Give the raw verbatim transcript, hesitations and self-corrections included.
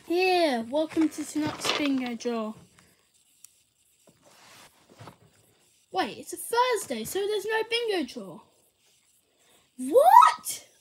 Here, welcome to tonight's bingo draw. Wait, it's a Thursday, so there's no bingo draw. What?